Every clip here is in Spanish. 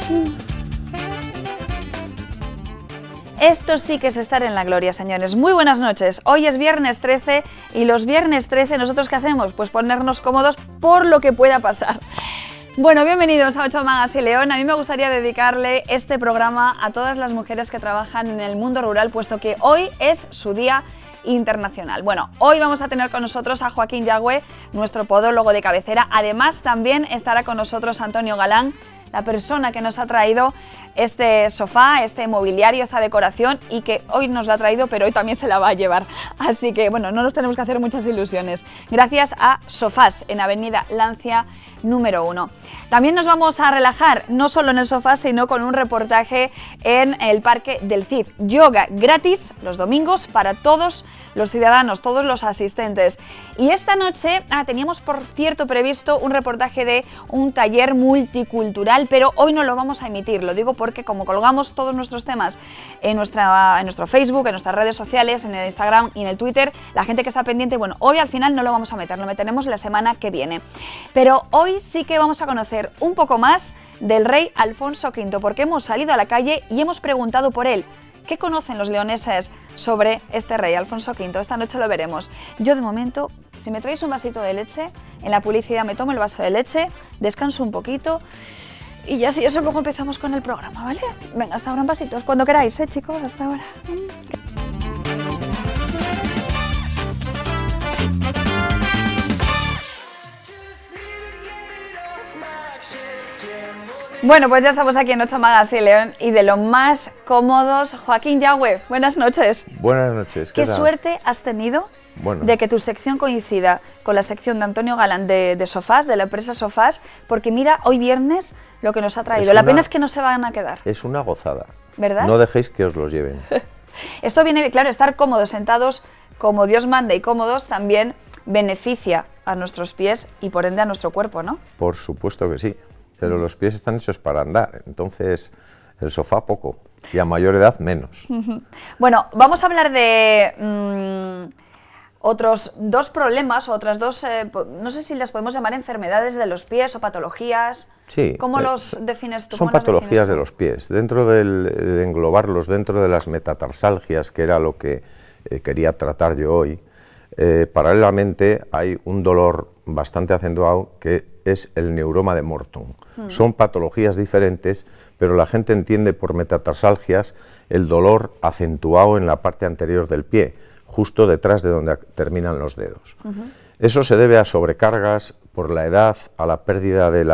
Esto sí que es estar en la gloria, señores. Muy buenas noches. Hoy es viernes 13 y los viernes 13, ¿nosotros qué hacemos? Pues ponernos cómodos por lo que pueda pasar. Bueno, bienvenidos a 8 Magas y León. A mí me gustaría dedicarle este programa a todas las mujeres que trabajan en el mundo rural, puesto que hoy es su día internacional. Bueno, hoy vamos a tener con nosotros a Joaquín Yagüe, nuestro podólogo de cabecera. Además, también estará con nosotros Antonio Galán, la persona que nos ha traído este sofá, este mobiliario, esta decoración, y que hoy nos la ha traído, pero hoy también se la va a llevar. Así que, bueno, no nos tenemos que hacer muchas ilusiones. Gracias a Sofás, en Avenida Lancia, número 1. También nos vamos a relajar, no solo en el sofá, sino con un reportaje en el Parque del Cid. Yoga gratis los domingos para todos los ciudadanos, todos los asistentes. Y esta noche teníamos, por cierto, previsto un reportaje de un taller multicultural, pero hoy no lo vamos a emitir. Lo digo porque como colgamos todos nuestros temas en nuestro Facebook, en nuestras redes sociales, en el Instagram y en el Twitter, la gente que está pendiente, bueno, hoy al final no lo vamos a meter, lo meteremos la semana que viene. Pero hoy sí que vamos a conocer un poco más del rey Alfonso V, porque hemos salido a la calle y hemos preguntado por él. ¿Qué conocen los leoneses sobre este rey, Alfonso V? Esta noche lo veremos. Yo, de momento, si me traéis un vasito de leche, en la publicidad me tomo el vaso de leche, descanso un poquito y ya si eso luego empezamos con el programa, ¿vale? Venga, hasta ahora en vasitos, cuando queráis, chicos, hasta ahora. Bueno, pues ya estamos aquí en 8 Magas y León y de lo más cómodos, Joaquín Yagüe, buenas noches. Buenas noches. ¿Qué suerte has tenido de que tu sección coincida con la sección de Antonio Galán de Sofás, de la empresa Sofás? Porque mira, hoy viernes lo que nos ha traído. La pena es que no se van a quedar. Es una gozada. ¿Verdad? No dejéis que os los lleven. Esto viene, claro, estar cómodos, sentados como Dios manda y cómodos también beneficia a nuestros pies y por ende a nuestro cuerpo, ¿no? Por supuesto que sí. Pero los pies están hechos para andar, entonces el sofá poco, y a mayor edad menos. Bueno, vamos a hablar de otros dos problemas, otras dos, no sé si las podemos llamar enfermedades de los pies o patologías. Sí. ¿Cómo los defines tú? Son patologías de los pies. Dentro de englobarlos dentro de las metatarsalgias, que era lo que quería tratar yo hoy, paralelamente hay un dolor bastante acentuado que es el neuroma de Morton. Son patologías diferentes, pero la gente entiende por metatarsalgias el dolor acentuado en la parte anterior del pie, justo detrás de donde terminan los dedos. Eso se debe a sobrecargas por la edad, a la pérdida de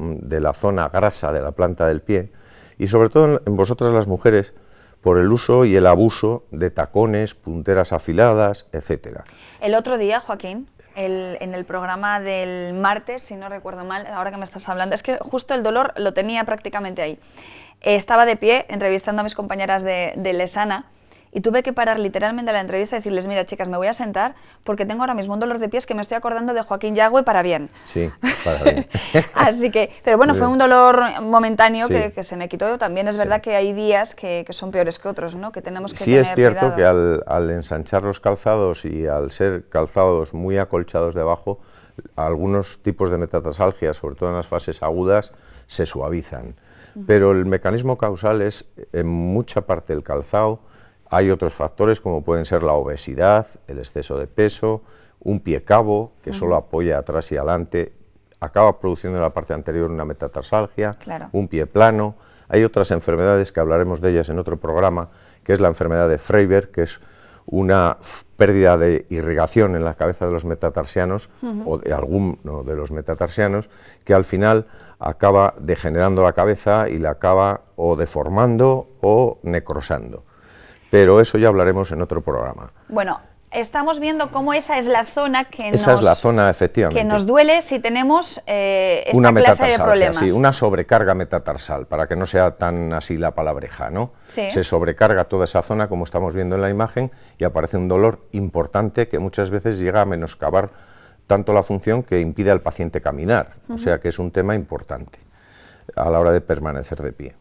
la zona grasa de la planta del pie y sobre todo en vosotras las mujeres, por el uso y el abuso de tacones, punteras afiladas, etcétera. El otro día, Joaquín, en el programa del martes, si no recuerdo mal, ahora que me estás hablando, es que justo el dolor lo tenía prácticamente ahí. Estaba de pie entrevistando a mis compañeras de Lesana y tuve que parar literalmente la entrevista y decirles, mira chicas, me voy a sentar porque tengo ahora mismo un dolor de pies que me estoy acordando de Joaquín Yagüe para bien. Sí, para bien. Así que, pero bueno, fue un dolor momentáneo que se me quitó. También es verdad que hay días que son peores que otros, ¿no? Que tenemos que tener es cierto cuidado. Que al ensanchar los calzados y al ser calzados muy acolchados debajo, algunos tipos de metatarsalgias, sobre todo en las fases agudas, se suavizan. Pero el mecanismo causal es en mucha parte el calzado. Hay otros factores como pueden ser la obesidad, el exceso de peso, un pie cabo que solo apoya atrás y adelante, acaba produciendo en la parte anterior una metatarsalgia, un pie plano. Hay otras enfermedades que hablaremos de ellas en otro programa, que es la enfermedad de Freiberg, que es una pérdida de irrigación en la cabeza de los metatarsianos o de alguno de los metatarsianos, que al final acaba degenerando la cabeza y la acaba o deformando o necrosando. Pero eso ya hablaremos en otro programa. Bueno, estamos viendo cómo esa es la zona que efectivamente, que nos duele si tenemos esta una clase de problemas. Sí, una sobrecarga metatarsal, para que no sea tan así la palabreja, ¿no? Sí. Se sobrecarga toda esa zona, como estamos viendo en la imagen, y aparece un dolor importante que muchas veces llega a menoscabar tanto la función que impide al paciente caminar. O sea que es un tema importante a la hora de permanecer de pie.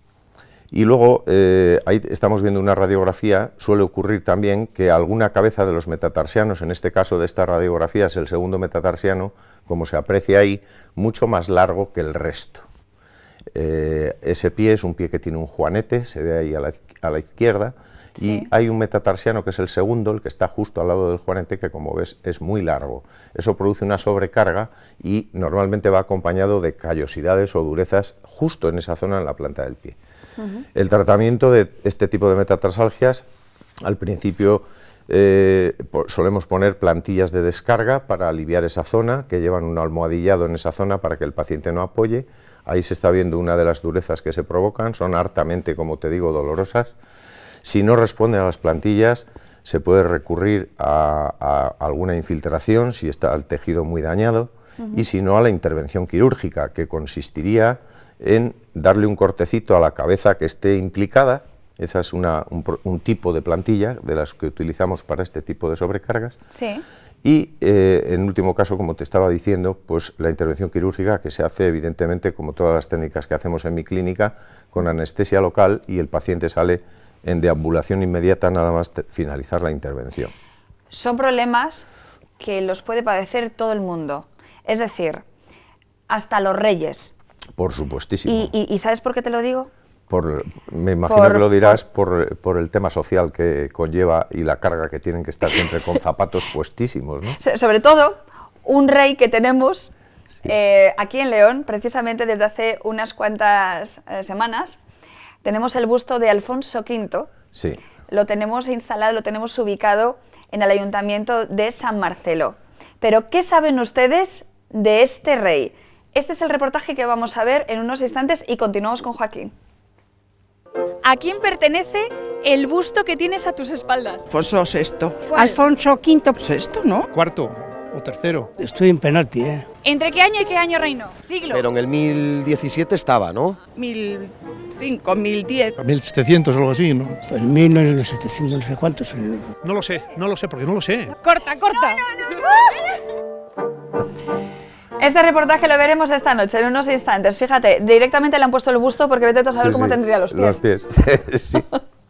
Y luego, ahí estamos viendo una radiografía, suele ocurrir también que alguna cabeza de los metatarsianos, en este caso de esta radiografía es el segundo metatarsiano, como se aprecia ahí, mucho más largo que el resto. Ese pie es un pie que tiene un juanete, se ve ahí a la izquierda, Sí. y hay un metatarsiano que es el segundo, el que está justo al lado del juanete, que como ves es muy largo. Eso produce una sobrecarga y normalmente va acompañado de callosidades o durezas justo en esa zona, en la planta del pie. El tratamiento de este tipo de metatarsalgias, al principio solemos poner plantillas de descarga para aliviar esa zona, que llevan un almohadillado en esa zona para que el paciente no apoye. Ahí se está viendo una de las durezas que se provocan, son hartamente, como te digo, dolorosas. Si no responden a las plantillas, se puede recurrir a alguna infiltración si está el tejido muy dañado, y si no, a la intervención quirúrgica, que consistiría en darle un cortecito a la cabeza que esté implicada. Esa es un tipo de plantilla de las que utilizamos para este tipo de sobrecargas. Sí. Y en último caso, como te estaba diciendo, pues la intervención quirúrgica, que se hace evidentemente, como todas las técnicas que hacemos en mi clínica, con anestesia local, y el paciente sale en deambulación inmediata nada más finalizar la intervención. Son problemas que los puede padecer todo el mundo, es decir, hasta los reyes. Por supuestísimo. ¿Y sabes por qué te lo digo? Me imagino que lo dirás por el tema social que conlleva y la carga que tienen que estar siempre con zapatos puestísimos, ¿no? Sobre todo, un rey que tenemos Sí. aquí en León, precisamente desde hace unas cuantas semanas, tenemos el busto de Alfonso V. Sí. Lo tenemos instalado, lo tenemos ubicado en el Ayuntamiento de San Marcelo. Pero, ¿qué saben ustedes de este rey? Este es el reportaje que vamos a ver en unos instantes y continuamos con Joaquín. ¿A quién pertenece el busto que tienes a tus espaldas? Alfonso VI. ¿Cuál? Alfonso V. ¿Sexto, no? Cuarto o tercero. Estoy en penalti, ¿eh? ¿Entre qué año y qué año reinó? Siglo. Pero en el 1017 estaba, ¿no? 1005, 1010. 1700 o algo así, ¿no? Pues en 1700, no sé cuántos. No lo sé, porque no lo sé. Corta, corta. Este reportaje lo veremos esta noche, en unos instantes. Fíjate, directamente le han puesto el busto porque vete tú a saber Sí, cómo sí, tendría los pies. Los pies, sí.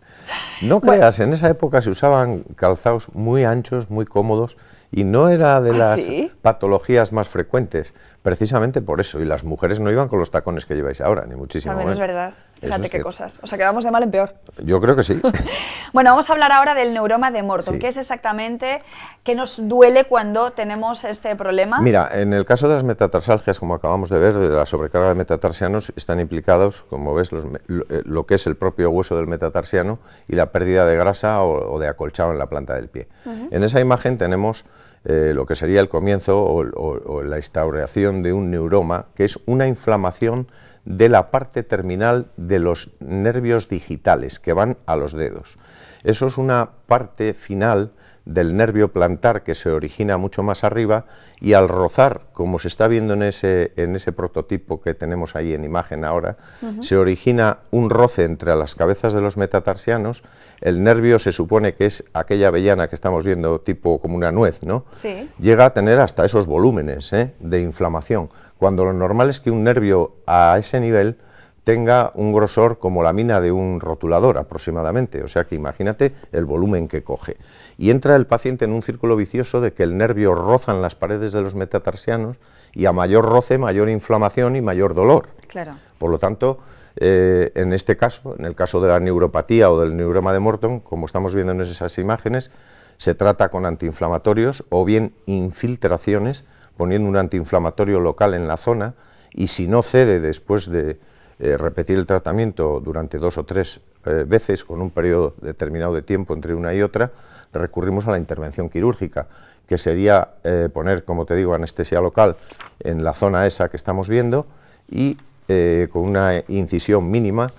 No creas, en esa época se usaban calzados muy anchos, muy cómodos, y no era de las ¿sí? patologías más frecuentes, precisamente por eso. Y las mujeres no iban con los tacones que lleváis ahora, ni muchísimo También es menos. verdad. Eso Fíjate es qué cierto. cosas. O sea, que vamos de mal en peor. Yo creo que sí. Bueno, vamos a hablar ahora del neuroma de Morton. Sí. ¿Qué es exactamente? ¿Qué nos duele cuando tenemos este problema? Mira, en el caso de las metatarsalgias, como acabamos de ver, de la sobrecarga de metatarsianos, están implicados, como ves, lo que es el propio hueso del metatarsiano y la pérdida de grasa o de acolchado en la planta del pie. En esa imagen tenemos lo que sería el comienzo o la instauración de un neuroma, que es una inflamación de la parte terminal de los nervios digitales que van a los dedos. Eso es una parte final del nervio plantar que se origina mucho más arriba, y al rozar, como se está viendo en ese prototipo que tenemos ahí en imagen ahora, se origina un roce entre las cabezas de los metatarsianos. El nervio se supone que es aquella avellana que estamos viendo, tipo como una nuez, ¿no? Sí. Llega a tener hasta esos volúmenes de inflamación, cuando lo normal es que un nervio a ese nivel tenga un grosor como la mina de un rotulador aproximadamente, o sea que imagínate el volumen que coge. Y entra el paciente en un círculo vicioso de que el nervio roza en las paredes de los metatarsianos, y a mayor roce, mayor inflamación y mayor dolor. Claro. Por lo tanto, en este caso, en el caso de la neuropatía o del neuroma de Morton, como estamos viendo en esas imágenes, se trata con antiinflamatorios o bien infiltraciones, poniendo un antiinflamatorio local en la zona, y si no cede después de repetir el tratamiento durante 2 o 3 veces con un periodo determinado de tiempo entre una y otra, recurrimos a la intervención quirúrgica, que sería poner, como te digo, anestesia local en la zona esa que estamos viendo, y con una incisión mínima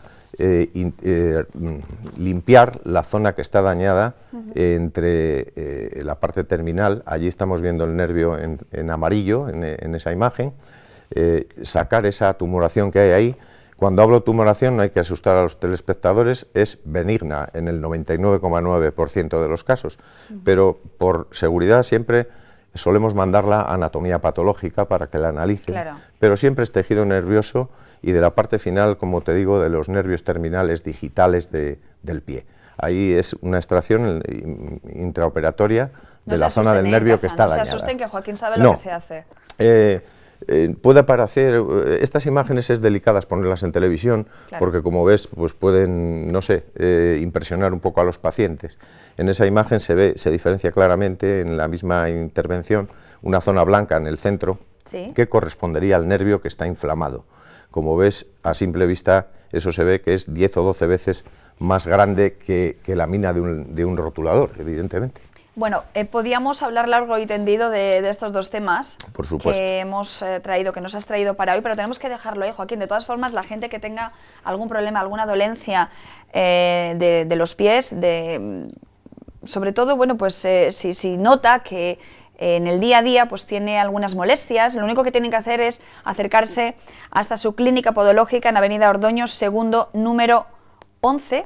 limpiar la zona que está dañada entre la parte terminal. Allí estamos viendo el nervio en amarillo en esa imagen, sacar esa tumoración que hay ahí. Cuando hablo tumoración no hay que asustar a los telespectadores, es benigna en el 99,9% de los casos, pero por seguridad siempre solemos mandarla a anatomía patológica para que la analicen, Claro. pero siempre es tejido nervioso y de la parte final, como te digo, de los nervios terminales digitales del pie. Ahí es una extracción intraoperatoria de No la se zona asusten del en nervio casa, que está no dañada. se asusten, que Joaquín sabe lo No. que se hace. Puede parecer, estas imágenes es delicadas ponerlas en televisión, Claro. porque como ves, pues pueden, no sé, impresionar un poco a los pacientes. En esa imagen se diferencia claramente en la misma intervención una zona blanca en el centro, Sí. que correspondería al nervio que está inflamado. Como ves, a simple vista, eso se ve que es 10 o 12 veces más grande que la mina de un rotulador, evidentemente. Bueno, podíamos hablar largo y tendido de estos dos temas Por supuesto. que hemos traído, que nos has traído para hoy, pero tenemos que dejarlo ahí, Joaquín. De todas formas, la gente que tenga algún problema, alguna dolencia de los pies, sobre todo, bueno, pues si nota que en el día a día pues tiene algunas molestias, lo único que tienen que hacer es acercarse hasta su clínica podológica en Avenida Ordoños, segundo, número 11,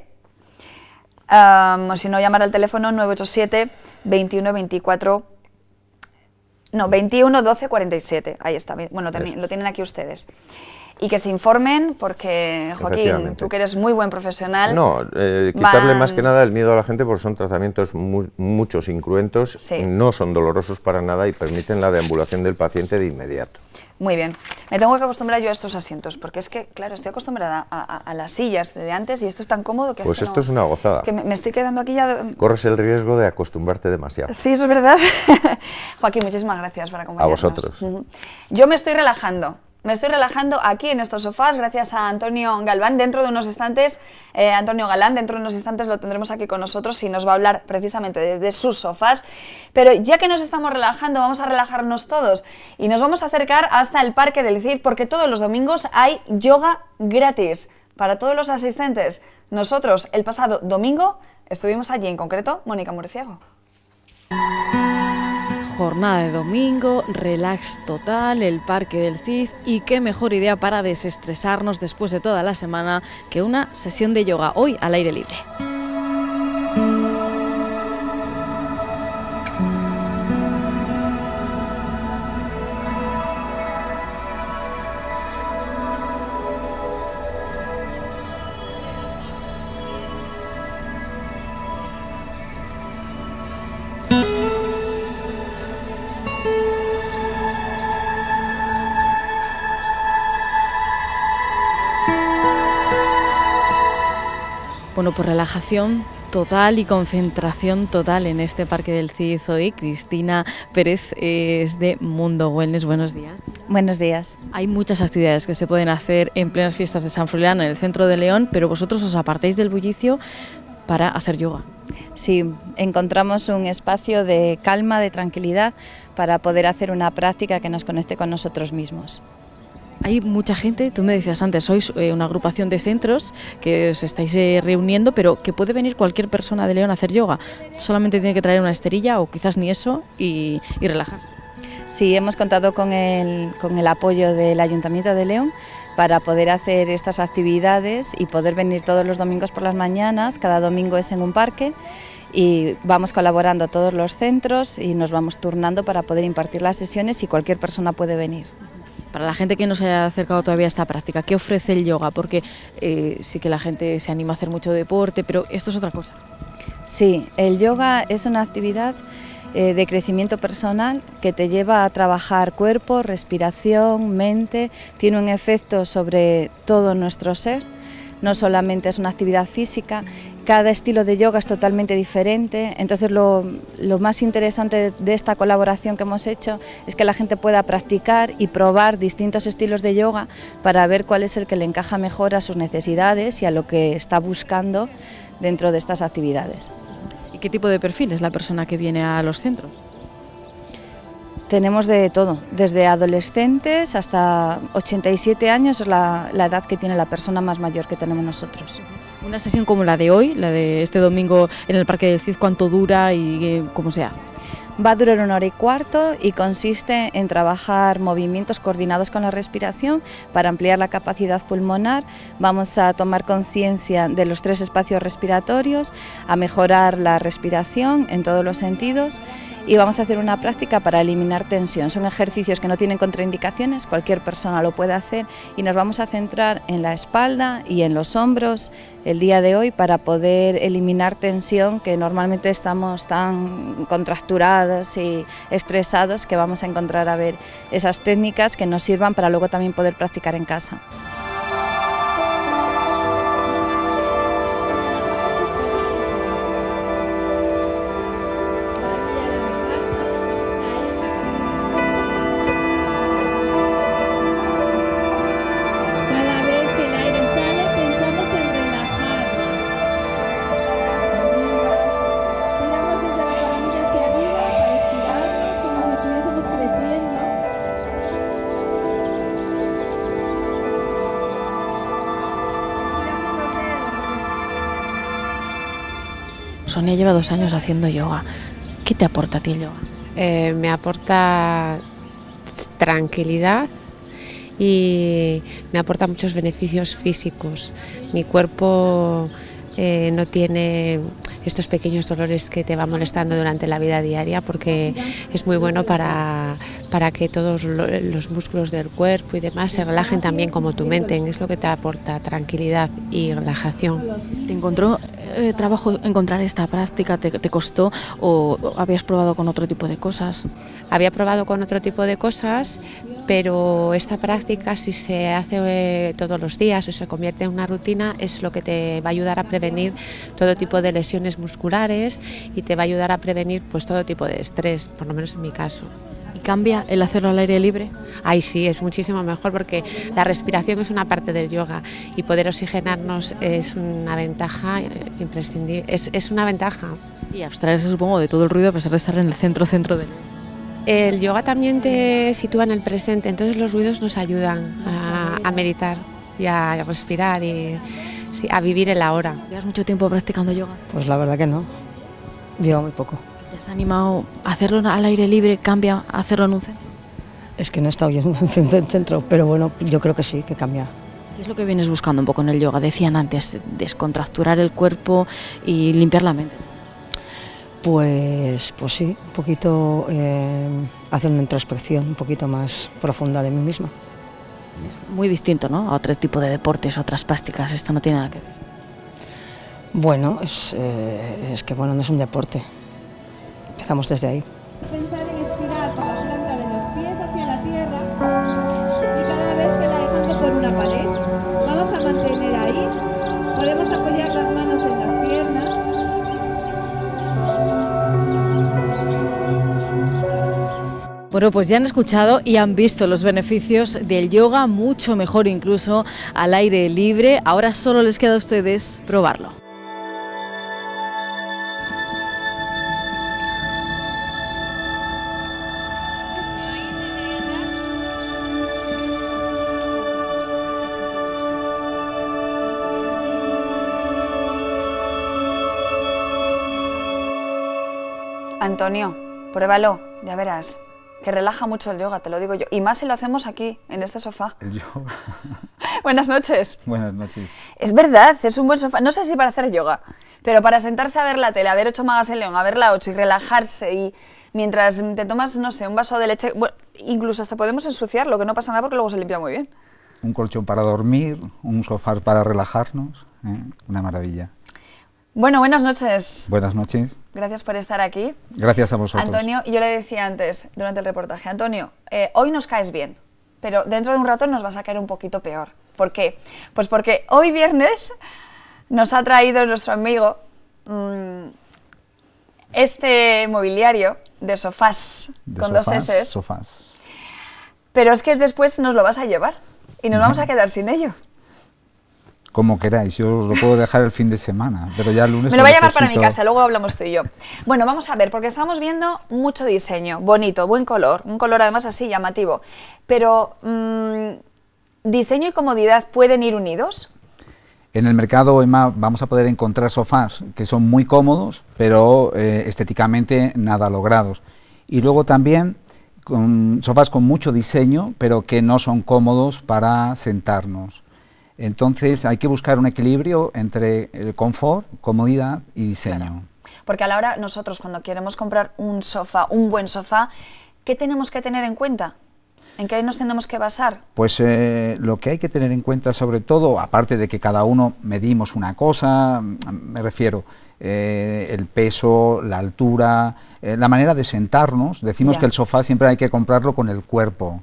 o si no, llamar al teléfono 987 21 24 no, 21 12 47, ahí está, bueno, también lo tienen aquí ustedes. Y que se informen porque, Joaquín, Efectivamente. tú que eres muy buen profesional... No, quitarle van- más que nada el miedo a la gente, porque son tratamientos muchos incruentos, Sí. no son dolorosos para nada y permiten la deambulación del paciente de inmediato. Muy bien. Me tengo que acostumbrar yo a estos asientos, porque es que, claro, estoy acostumbrada a las sillas de antes y esto es tan cómodo que... Pues hace que esto es una gozada. Que me estoy quedando aquí ya... Corres el riesgo de acostumbrarte demasiado. Sí, eso es verdad. Joaquín, muchísimas gracias por acompañarnos. A vosotros. Ujú. Yo me estoy relajando. Me estoy relajando aquí en estos sofás gracias a Antonio Galván. Dentro de unos instantes, Antonio Galán, dentro de unos instantes lo tendremos aquí con nosotros y nos va a hablar precisamente de sus sofás. Pero ya que nos estamos relajando, vamos a relajarnos todos y nos vamos a acercar hasta el Parque del Cid porque todos los domingos hay yoga gratis para todos los asistentes. Nosotros el pasado domingo estuvimos allí, en concreto Mónica Murciego. Jornada de domingo, relax total, el Parque del Cid y qué mejor idea para desestresarnos después de toda la semana que una sesión de yoga hoy al aire libre. Bueno, pues relajación total y concentración total en este Parque del Cid hoy. Cristina Pérez es de Mundo Wellness. Buenos días. Buenos días. Hay muchas actividades que se pueden hacer en plenas fiestas de San Froilán en el centro de León, pero vosotros os apartáis del bullicio para hacer yoga. Sí, encontramos un espacio de calma, de tranquilidad, para poder hacer una práctica que nos conecte con nosotros mismos. Hay mucha gente, tú me decías antes, sois una agrupación de centros que os estáis reuniendo, pero que puede venir cualquier persona de León a hacer yoga. Solamente tiene que traer una esterilla o quizás ni eso y relajarse. Sí, hemos contado con el apoyo del Ayuntamiento de León para poder hacer estas actividades y poder venir todos los domingos por las mañanas. Cada domingo es en un parque y vamos colaborando todos los centros y nos vamos turnando para poder impartir las sesiones y cualquier persona puede venir. Para la gente que no se haya acercado todavía a esta práctica, ¿qué ofrece el yoga? Porque sí que la gente se anima a hacer mucho deporte, pero esto es otra cosa. Sí, el yoga es una actividad de crecimiento personal que te lleva a trabajar cuerpo, respiración, mente, tiene un efecto sobre todo nuestro ser, no solamente es una actividad física, cada estilo de yoga es totalmente diferente, entonces lo más interesante de esta colaboración que hemos hecho es que la gente pueda practicar y probar distintos estilos de yoga para ver cuál es el que le encaja mejor a sus necesidades y a lo que está buscando dentro de estas actividades. ¿Y qué tipo de perfil es la persona que viene a los centros? Tenemos de todo, desde adolescentes hasta 87 años es la edad que tiene la persona más mayor que tenemos nosotros. Una sesión como la de hoy, la de este domingo en el Parque del Cid, ¿cuánto dura y cómo se hace? Va a durar 1 hora y cuarto y consiste en trabajar movimientos coordinados con la respiración para ampliar la capacidad pulmonar. Vamos a tomar conciencia de los 3 espacios respiratorios, a mejorar la respiración en todos los sentidos y vamos a hacer una práctica para eliminar tensión. Son ejercicios que no tienen contraindicaciones, cualquier persona lo puede hacer y nos vamos a centrar en la espalda y en los hombros, el día de hoy para poder eliminar tensión, que normalmente estamos tan contracturados y estresados que vamos a encontrar a ver esas técnicas que nos sirvan para luego también poder practicar en casa. Sonia lleva 2 años haciendo yoga. ¿Qué te aporta a ti el yoga? Me aporta tranquilidad y me aporta muchos beneficios físicos. Mi cuerpo no tiene estos pequeños dolores que te van molestando durante la vida diaria, porque es muy bueno para que todos los músculos del cuerpo y demás se relajen también como tu mente. Es lo que te aporta tranquilidad y relajación. ¿Te encontró trabajo encontrar esta práctica? ¿Te costó o habías probado con otro tipo de cosas? Había probado con otro tipo de cosas, pero esta práctica, si se hace todos los días o se convierte en una rutina, es lo que te va a ayudar a prevenir todo tipo de lesiones musculares y te va a ayudar a prevenir pues todo tipo de estrés, por lo menos en mi caso. ¿Y cambia el hacerlo al aire libre? Ay, sí, es muchísimo mejor, porque la respiración es una parte del yoga y poder oxigenarnos es una ventaja imprescindible, es una ventaja. Y abstraerse, supongo, de todo el ruido a pesar de estar en el centro del... El yoga también te sitúa en el presente, entonces los ruidos nos ayudan a meditar y a respirar y sí, a vivir el ahora. ¿Llevas mucho tiempo practicando yoga? Pues la verdad que no, llevo muy poco. ¿Te has animado a hacerlo al aire libre? ¿Cambia a hacerlo en un centro? Es que no he estado yo en un centro, pero bueno, yo creo que sí, que cambia. ¿Qué es lo que vienes buscando un poco en el yoga? Decían antes, descontracturar el cuerpo y limpiar la mente. Pues sí, un poquito hacer una introspección un poquito más profunda de mí misma. Muy distinto, ¿no?, a otro tipo de deportes, otras prácticas. Esto no tiene nada que ver. Bueno, es que bueno, no es un deporte. Empezamos desde ahí. Pensar en expirar por la planta de los pies hacia la tierra y cada vez que la dejando por una pared, vamos a mantener ahí. Podemos apoyar las manos en las piernas. Bueno, pues ya han escuchado y han visto los beneficios del yoga, mucho mejor incluso al aire libre. Ahora solo les queda a ustedes probarlo. Antonio, pruébalo, ya verás, que relaja mucho el yoga, te lo digo yo. Y más si lo hacemos aquí, en este sofá. El yoga. Buenas noches. Buenas noches. Es verdad, es un buen sofá. No sé si para hacer yoga, pero para sentarse a ver la tele, a ver 8 Magas en León, a ver la 8 y relajarse y mientras te tomas, no sé, un vaso de leche, bueno, incluso hasta podemos ensuciarlo, que no pasa nada porque luego se limpia muy bien. Un colchón para dormir, un sofá para relajarnos, una maravilla. Bueno, buenas noches. Buenas noches. Gracias por estar aquí. Gracias a vosotros. Antonio, yo le decía antes, durante el reportaje, Antonio, hoy nos caes bien, pero dentro de un rato nos vas a caer un poquito peor. ¿Por qué? Pues porque hoy viernes nos ha traído nuestro amigo este mobiliario de sofás, con dos S. Sofás. Pero es que después nos lo vas a llevar y nos vamos a quedar sin ello. Como queráis, yo lo puedo dejar el fin de semana, pero ya el lunes... Me lo voy a llevar para mi casa, luego hablamos tú y yo. Bueno, vamos a ver, porque estamos viendo mucho diseño, bonito, buen color, un color además así llamativo, pero ¿diseño y comodidad pueden ir unidos? En el mercado, Emma, vamos a poder encontrar sofás que son muy cómodos, pero estéticamente nada logrados. Y luego también sofás con mucho diseño, pero que no son cómodos para sentarnos. Entonces hay que buscar un equilibrio entre el confort, comodidad y diseño. Claro. Porque a la hora nosotros cuando queremos comprar un sofá, un buen sofá, ¿qué tenemos que tener en cuenta? ¿En qué nos tenemos que basar? Pues lo que hay que tener en cuenta sobre todo, aparte de que cada uno medimos una cosa, me refiero, el peso, la altura, la manera de sentarnos, decimos que el sofá siempre hay que comprarlo con el cuerpo,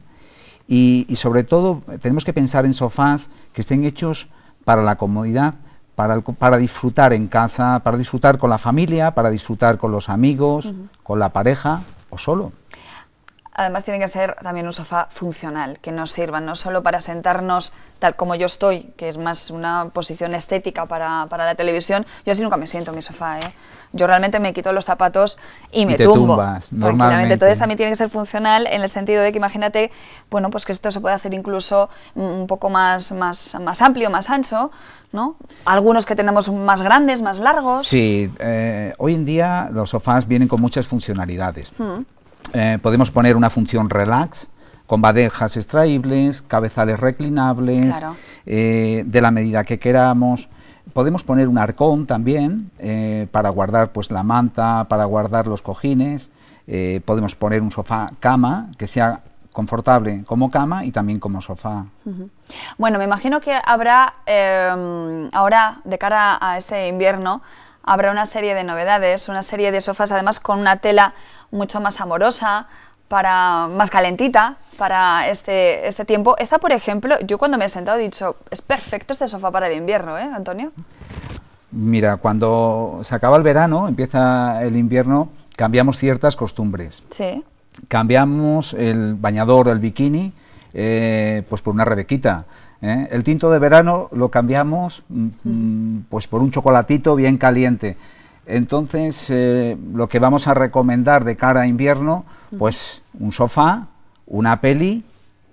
y sobre todo tenemos que pensar en sofás que estén hechos para la comodidad, para disfrutar en casa, para disfrutar con la familia, para disfrutar con los amigos, con la pareja o solo. Además tiene que ser también un sofá funcional, que nos sirva no solo para sentarnos tal como yo estoy, que es más una posición estética para la televisión. Yo así nunca me siento en mi sofá, ¿eh? Yo realmente me quito los zapatos y me tumbo. Tumbas, normalmente. Entonces también tiene que ser funcional en el sentido de que imagínate, bueno, pues que esto se puede hacer incluso un poco más amplio, más ancho, ¿no? Algunos que tenemos más grandes, más largos. Sí, hoy en día los sofás vienen con muchas funcionalidades. Podemos poner una función relax, con bandejas extraíbles, cabezales reclinables, claro, de la medida que queramos. Podemos poner un arcón también, para guardar pues la manta, para guardar los cojines. Podemos poner un sofá cama, que sea confortable como cama y también como sofá. Bueno, me imagino que habrá, ahora, de cara a este invierno, habrá una serie de novedades, una serie de sofás, además con una tela mucho más amorosa, más calentita para este tiempo. Esta, por ejemplo, yo cuando me he sentado he dicho, es perfecto este sofá para el invierno, ¿eh, Antonio? Mira, cuando se acaba el verano, empieza el invierno, cambiamos ciertas costumbres. Sí. Cambiamos el bañador o el bikini pues por una rebequita. El tinto de verano lo cambiamos pues por un chocolatito bien caliente. Entonces, lo que vamos a recomendar de cara a invierno, pues un sofá, una peli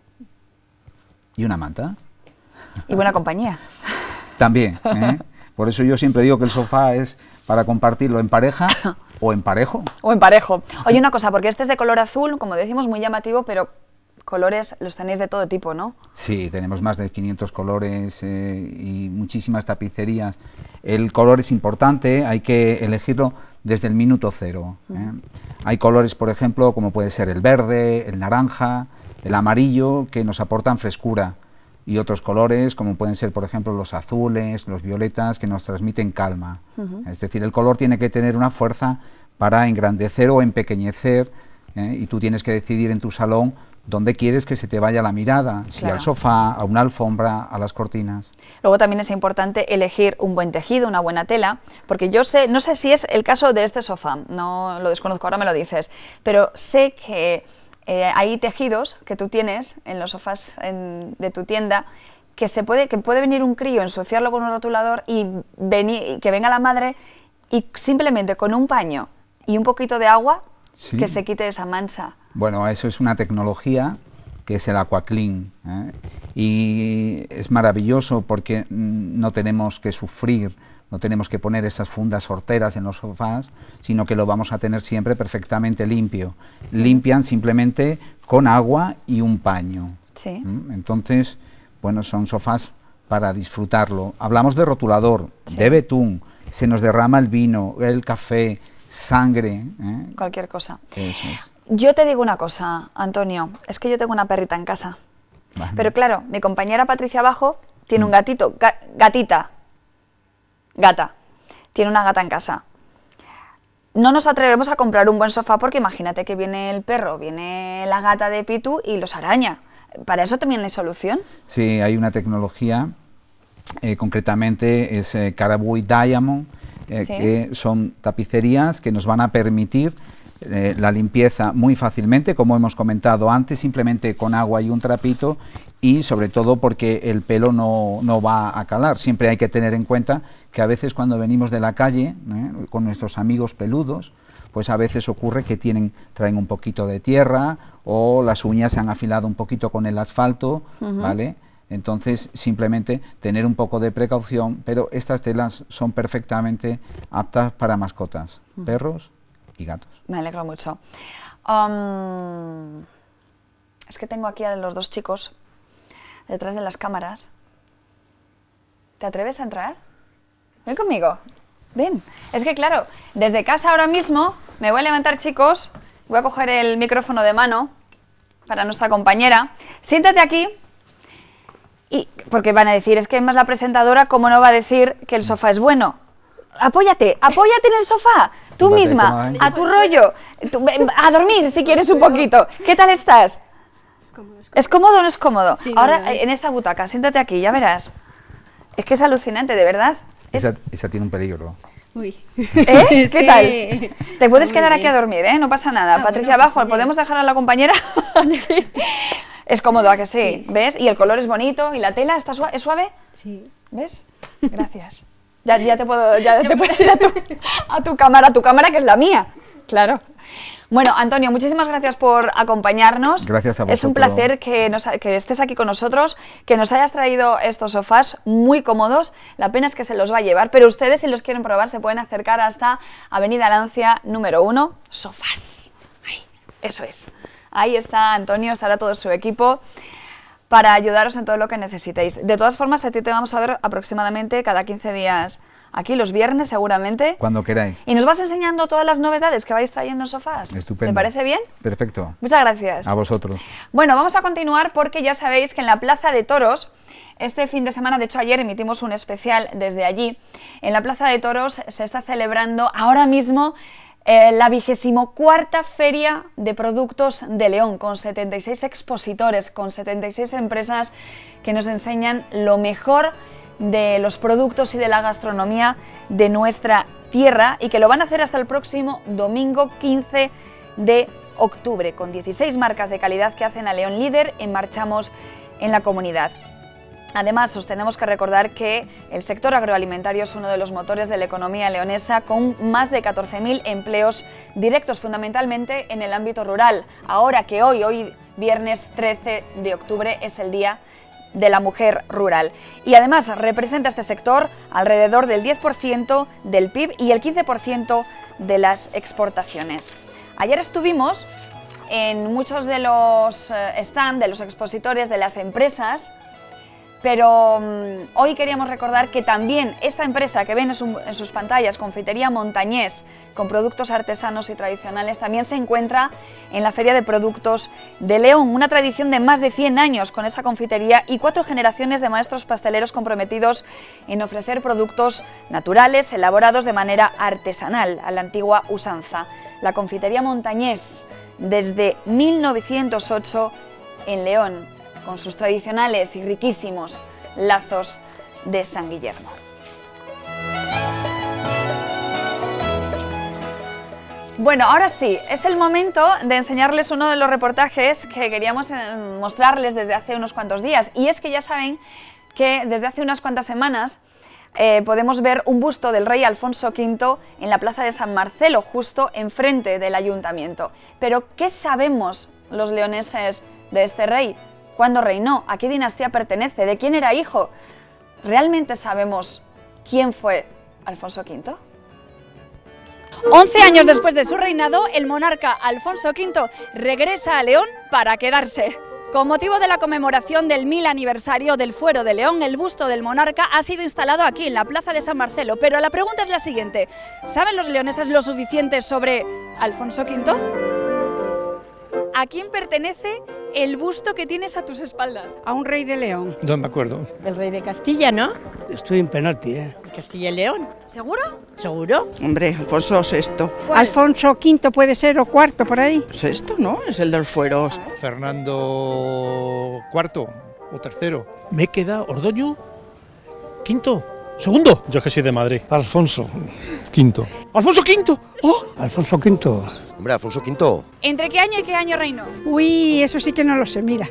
y una manta. Y buena compañía. También, por eso yo siempre digo que el sofá es para compartirlo en pareja o en parejo. O en parejo. Oye, una cosa, porque este es de color azul, como decimos, muy llamativo, pero colores los tenéis de todo tipo, ¿no? Sí, tenemos más de 500 colores y muchísimas tapicerías. El color es importante, hay que elegirlo desde el minuto cero. Hay colores, por ejemplo, como puede ser el verde, el naranja, el amarillo, que nos aportan frescura. Y otros colores, como pueden ser, por ejemplo, los azules, los violetas, que nos transmiten calma. Es decir, el color tiene que tener una fuerza para engrandecer o empequeñecer, y tú tienes que decidir en tu salón dónde quieres que se te vaya la mirada, si al sofá, a una alfombra, a las cortinas. Luego también es importante elegir un buen tejido, una buena tela, porque yo sé, no sé si es el caso de este sofá, no lo desconozco, ahora me lo dices, pero sé que hay tejidos que tú tienes en los sofás de tu tienda que puede venir un crío, ensuciarlo con un rotulador y que venga la madre y simplemente con un paño y un poquito de agua que se quite esa mancha. Bueno, eso es una tecnología que es el AquaClean, y es maravilloso porque no tenemos que sufrir, no tenemos que poner esas fundas horteras en los sofás, sino que lo vamos a tener siempre perfectamente limpio. Limpian simplemente con agua y un paño. Sí. Entonces, bueno, son sofás para disfrutarlo. Hablamos de rotulador, de betún, se nos derrama el vino, el café, sangre. Cualquier cosa. Eso es. Yo te digo una cosa, Antonio, es que yo tengo una perrita en casa. Vale. Pero claro, mi compañera Patricia abajo tiene un gatito, gata. Tiene una gata en casa. No nos atrevemos a comprar un buen sofá porque imagínate que viene el perro, viene la gata de Pitu y los araña. ¿Para eso también hay solución? Sí, hay una tecnología, concretamente es Carabou Diamond, que son tapicerías que nos van a permitir la limpieza muy fácilmente, como hemos comentado antes, simplemente con agua y un trapito, y sobre todo porque el pelo no va a calar. Siempre hay que tener en cuenta que a veces cuando venimos de la calle con nuestros amigos peludos, pues a veces ocurre que traen un poquito de tierra o las uñas se han afilado un poquito con el asfalto, ¿vale? Entonces, simplemente tener un poco de precaución, pero estas telas son perfectamente aptas para mascotas, perros y gatos. Me alegro mucho. Es que tengo aquí a los dos chicos detrás de las cámaras. ¿Te atreves a entrar? Ven conmigo. Ven. Es que claro, desde casa ahora mismo me voy a levantar, chicos, voy a coger el micrófono de mano para nuestra compañera. Siéntate aquí, porque van a decir, es que Emma es la presentadora, ¿cómo no va a decir que el sofá es bueno? Apóyate en el sofá, tú misma, a tu rollo, a dormir si quieres un poquito. ¿Qué tal estás? ¿Es cómodo o no es cómodo? Sí, ahora en esta butaca, siéntate aquí, ya verás. Es que es alucinante, de verdad. Esa tiene un peligro. Uy. ¿Qué tal? Te puedes quedar aquí a dormir, ¿eh? No pasa nada. Patricia, bueno, abajo, ¿podemos dejar a la compañera? Es cómodo, ¿a que sí? Sí. ¿Ves? Y el color es bonito, y la tela está ¿es suave? Sí. ¿Ves? Gracias. Ya te puedes ir a tu cámara, que es la mía. Claro. Bueno, Antonio, muchísimas gracias por acompañarnos. Gracias a vosotros. Es un placer que estés aquí con nosotros, que nos hayas traído estos sofás muy cómodos. La pena es que se los va a llevar, pero ustedes, si los quieren probar, se pueden acercar hasta Avenida Lancia número 1, Sofás. Ahí, eso es. Ahí está Antonio, estará todo su equipo para ayudaros en todo lo que necesitéis. De todas formas, a ti te vamos a ver aproximadamente cada 15 días aquí, los viernes seguramente. Cuando queráis. Y nos vas enseñando todas las novedades que vais trayendo en sofás. Estupendo. ¿Te parece bien? Perfecto. Muchas gracias. A vosotros. Bueno, vamos a continuar porque ya sabéis que en la Plaza de Toros, este fin de semana, de hecho ayer emitimos un especial desde allí, en la Plaza de Toros se está celebrando ahora mismo la 24ª Feria de Productos de León, con 76 expositores, con 76 empresas que nos enseñan lo mejor de los productos y de la gastronomía de nuestra tierra, y que lo van a hacer hasta el próximo domingo 15 de octubre, con 16 marcas de calidad que hacen a León líder en Marchamos en la comunidad. Además, os tenemos que recordar que el sector agroalimentario es uno de los motores de la economía leonesa, con más de 14.000 empleos directos, fundamentalmente en el ámbito rural. Ahora que hoy viernes 13 de octubre, es el Día de la Mujer Rural. Y además representa este sector alrededor del 10% del PIB y el 15% de las exportaciones. Ayer estuvimos en muchos de los stands, de los expositores, de las empresas, pero hoy queríamos recordar que también esta empresa que ven en sus pantallas, Confitería Montañés, con productos artesanos y tradicionales, también se encuentra en la Feria de Productos de León, una tradición de más de 100 años con esta confitería y 4 generaciones de maestros pasteleros comprometidos en ofrecer productos naturales, elaborados de manera artesanal, a la antigua usanza. La Confitería Montañés, desde 1908 en León, con sus tradicionales y riquísimos lazos de San Guillermo. Bueno, ahora sí, es el momento de enseñarles uno de los reportajes que queríamos mostrarles desde hace unos cuantos días, y es que ya saben que desde hace unas cuantas semanas podemos ver un busto del rey Alfonso V en la plaza de San Marcelo, justo enfrente del ayuntamiento. Pero, ¿qué sabemos los leoneses de este rey? ¿Cuándo reinó? ¿A qué dinastía pertenece? ¿De quién era hijo? ¿Realmente sabemos quién fue Alfonso V? 11 años después de su reinado, el monarca Alfonso V regresa a León para quedarse. Con motivo de la conmemoración del 1000 aniversario del Fuero de León, el busto del monarca ha sido instalado aquí, en la plaza de San Marcelo. Pero la pregunta es la siguiente: ¿saben los leoneses lo suficiente sobre Alfonso V? ¿A quién pertenece el busto que tienes a tus espaldas? A un rey de León. No me acuerdo. El rey de Castilla, ¿no? Estoy en penalti, ¿eh? De Castilla y León. ¿Seguro? ¿Seguro? Hombre, Alfonso VI. Alfonso V puede ser, o cuarto, por ahí. Sexto, ¿no? Es el de los fueros. Fernando IV o tercero. Me queda Ordoño, quinto, segundo. Yo que soy de Madrid. Alfonso V. ¡Alfonso V! ¡Oh! Alfonso V. Hombre, Alfonso V. ¿Entre qué año y qué año reinó? Uy, eso sí que no lo sé, mira.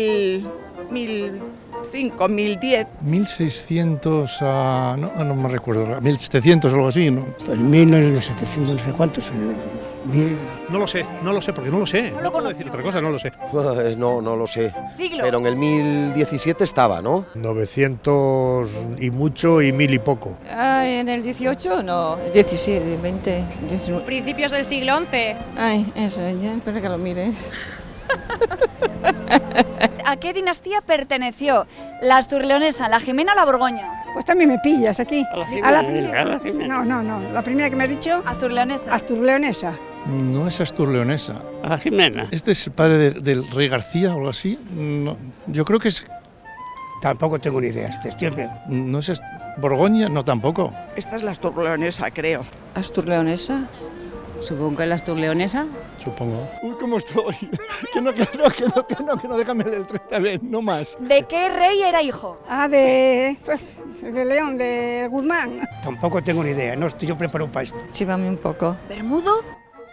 1005, 1010. 1600 a... no me recuerdo, 1700 o algo así, ¿no? Pues 1700 no sé cuántos. 1000. No lo sé, porque no lo sé. No puedo decir otra cosa, no lo sé. Pues no lo sé. ¿Siglo? Pero en el 1017 estaba, ¿no? 900 y mucho y 1000 y poco. En el 18 no, 17, 20, 19. Principios del siglo XI. Ay, eso, ya, espera que lo mire. ¿A qué dinastía perteneció? ¿La asturleonesa, la Jimena o la Borgoña? Pues también me pillas aquí. A la Jimena. No, la primera que me has dicho. Asturleonesa. Asturleonesa. No es asturleonesa. A la Jimena. ¿Este es el padre del rey García o algo así? No, yo creo que es... Tampoco tengo ni idea, siempre. ¿No es Borgoña? No, tampoco. Esta es la asturleonesa, creo. ¿Asturleonesa? Supongo que la asturleonesa. Supongo. Uy, ¿cómo estoy? que no, déjame el 30 vez, no más. ¿De qué rey era hijo? De León, de Guzmán. Tampoco tengo ni idea, no estoy yo preparado para esto. Chívame un poco. ¿Bermudo?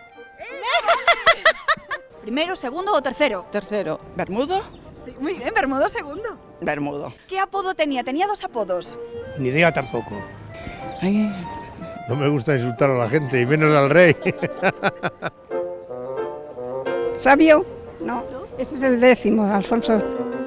¿Primero, segundo o tercero? Tercero. ¿Bermudo? Sí, muy bien, Bermudo segundo. Bermudo. ¿Qué apodo tenía? Tenía 2 apodos. Ni idea tampoco. Ay. No me gusta insultar a la gente, y menos al rey. ¿Sabio? No, ese es el 10º, Alfonso.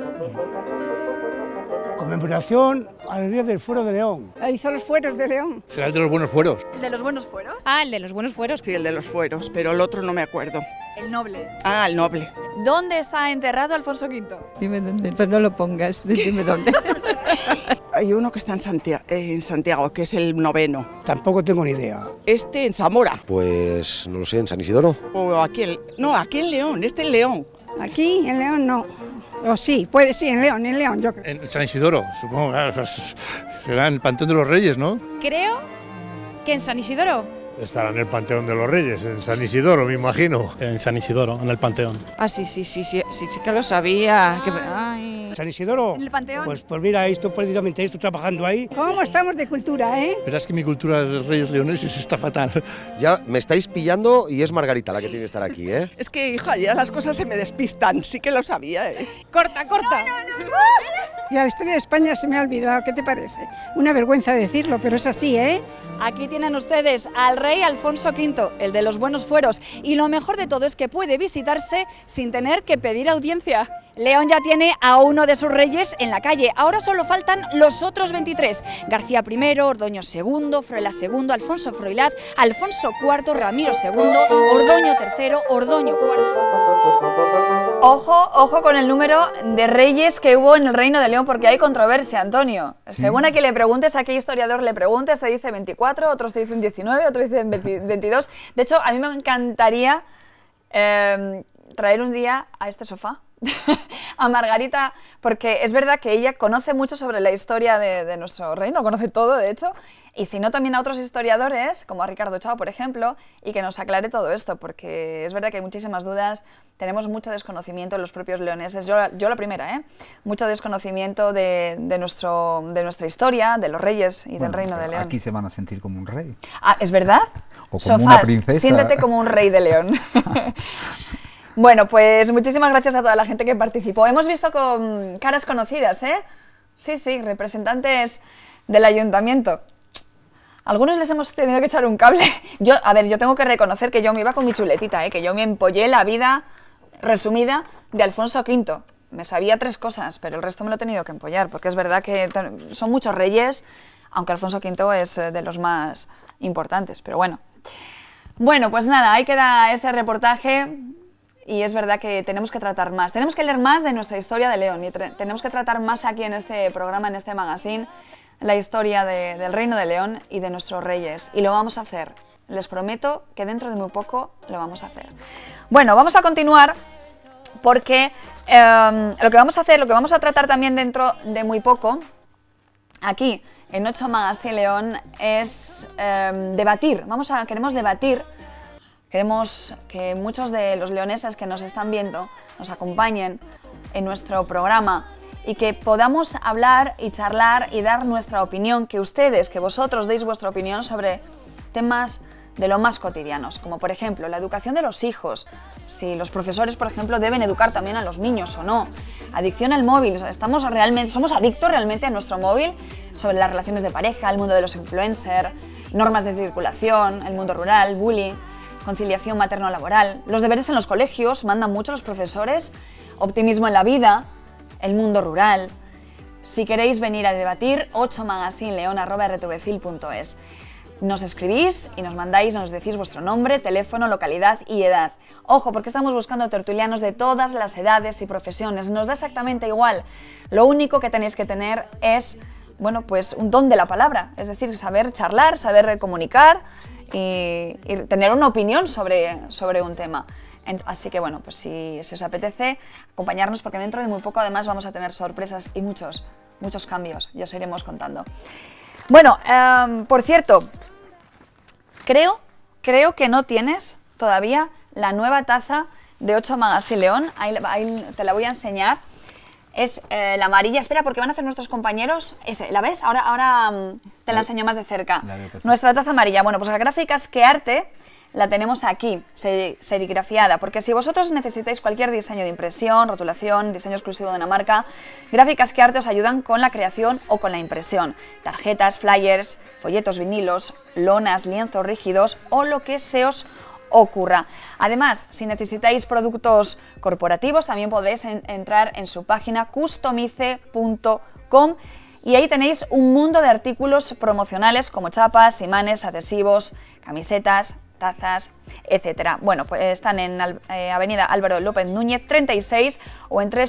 Conmemoración al día del Fuero de León. Hizo los fueros de León. ¿Será el de los buenos fueros? ¿El de los buenos fueros? Ah, el de los buenos fueros. Sí, el de los fueros, pero el otro no me acuerdo. El noble. Ah, el noble. ¿Dónde está enterrado Alfonso V? Dime dónde, pero no lo pongas, dime dónde. Hay uno que está en Santiago, que es el 9º. Tampoco tengo ni idea. Este en Zamora. Pues no lo sé, en San Isidoro. O aquí aquí en León, este en León. Aquí en León no. O sí, puede sí, en León, yo creo. En San Isidoro, supongo. Será en el Panteón de los Reyes, ¿no? Creo que en San Isidoro. Estará en el Panteón de los Reyes, en San Isidoro, me imagino. En San Isidoro, en el Panteón. Ah, sí que lo sabía. Ay. ¿San Isidoro? ¿En el Panteón? Pues mira, esto precisamente, estoy trabajando ahí. ¿Cómo estamos de cultura, eh? Verás que mi cultura de reyes leoneses está fatal. Ya me estáis pillando y es Margarita la que tiene que estar aquí, ¿eh? Es que, hija, ya las cosas se me despistan, sí que lo sabía, ¿eh? Corta. No. Ya la historia de España se me ha olvidado, ¿qué te parece? Una vergüenza decirlo, pero es así, ¿eh? Aquí tienen ustedes al rey Alfonso V, el de los buenos fueros, y lo mejor de todo es que puede visitarse sin tener que pedir audiencia. León ya tiene a uno de sus reyes en la calle, ahora solo faltan los otros 23, García I, Ordoño II, Froilaz II, Alfonso Froilaz, Alfonso IV, Ramiro II, Ordoño III, Ordoño IV. Ojo con el número de reyes que hubo en el Reino de León, porque hay controversia, Antonio. Sí. Según a quien le preguntes, a qué historiador le preguntes, te dice 24, otros te dicen 19, otros dicen 22. De hecho, a mí me encantaría traer un día a este sofá a Margarita, porque es verdad que ella conoce mucho sobre la historia de nuestro reino, conoce todo, de hecho, y si no también a otros historiadores, como a Ricardo Chao, por ejemplo, y que nos aclare todo esto, porque es verdad que hay muchísimas dudas, tenemos mucho desconocimiento los propios leoneses, yo la primera, mucho desconocimiento de nuestra historia, de los reyes y del Reino de León. Aquí se van a sentir como un rey. Ah, ¿es verdad? O como una princesa. Siéntete como un rey de León. Bueno, pues muchísimas gracias a toda la gente que participó. Hemos visto con caras conocidas, ¿eh? Sí, representantes del ayuntamiento. Algunos les hemos tenido que echar un cable. Yo tengo que reconocer que yo me iba con mi chuletita, que yo me empollé la vida resumida de Alfonso V. Me sabía 3 cosas, pero el resto me lo he tenido que empollar, porque es verdad que son muchos reyes, aunque Alfonso V es de los más importantes, pero bueno. Bueno, pues nada, ahí queda ese reportaje. Y es verdad que tenemos que tratar más, tenemos que leer más de nuestra historia de León y tenemos que tratar más aquí en este programa, en este magazine, la historia del Reino de León y de nuestros reyes. Y lo vamos a hacer, les prometo que dentro de muy poco lo vamos a hacer. Bueno, vamos a continuar porque lo que vamos a tratar también dentro de muy poco, aquí en 8 Magazine León, es debatir, queremos debatir. Queremos que muchos de los leoneses que nos están viendo nos acompañen en nuestro programa y que podamos hablar y charlar y dar nuestra opinión, que vosotros deis vuestra opinión sobre temas de lo más cotidianos, como por ejemplo la educación de los hijos, si los profesores, por ejemplo, deben educar también a los niños o no, adicción al móvil, somos adictos realmente a nuestro móvil, sobre las relaciones de pareja, el mundo de los influencers, normas de circulación, el mundo rural, bullying, conciliación materno-laboral, los deberes en los colegios, mandan mucho los profesores, optimismo en la vida, el mundo rural. Si queréis venir a debatir, 8magazineleon@rtvcil.es. Nos escribís y nos mandáis, nos decís vuestro nombre, teléfono, localidad y edad. Ojo, porque estamos buscando tertulianos de todas las edades y profesiones. Nos da exactamente igual. Lo único que tenéis que tener es, bueno, pues un don de la palabra. Es decir, saber charlar, saber comunicar y tener una opinión sobre un tema. Así que bueno, pues si os apetece, acompañarnos, porque dentro de muy poco además vamos a tener sorpresas y muchos cambios. Ya os iremos contando. Bueno, por cierto, creo que no tienes todavía la nueva taza de 8 Magazine León. Ahí te la voy a enseñar. Es la amarilla. Espera, porque van a hacer nuestros compañeros. ¿La ves? Ahora te la enseño más de cerca. Nuestra taza amarilla. Bueno, pues la Gráficas Que Arte la tenemos aquí, serigrafiada, porque si vosotros necesitáis cualquier diseño de impresión, rotulación, diseño exclusivo de una marca, Gráficas Que Arte os ayudan con la creación o con la impresión. Tarjetas, flyers, folletos, vinilos, lonas, lienzos rígidos o lo que se os ocurra. Además, si necesitáis productos corporativos, también podréis entrar en su página customice.com y ahí tenéis un mundo de artículos promocionales como chapas, imanes, adhesivos, camisetas, tazas, etcétera. Bueno, pues están en Avenida Álvaro López Núñez 36 o en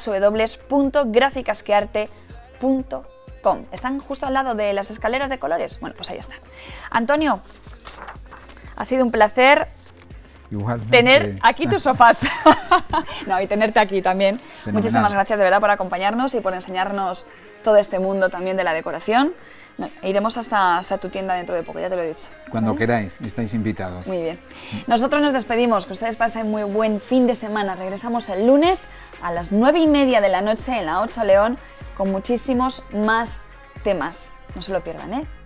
www.graficasquearte.com. Están justo al lado de las escaleras de colores. Bueno, pues ahí están. Antonio, ha sido un placer tener aquí tus sofás. No, y tenerte aquí también. Fenomenal. Muchísimas gracias de verdad por acompañarnos y por enseñarnos todo este mundo también de la decoración. No, iremos hasta tu tienda dentro de poco, ya te lo he dicho. Cuando queráis, estáis invitados. Muy bien. Nosotros nos despedimos, que ustedes pasen muy buen fin de semana. Regresamos el lunes a las 9:30 de la noche en la 8 León con muchísimos más temas. No se lo pierdan, ¿eh?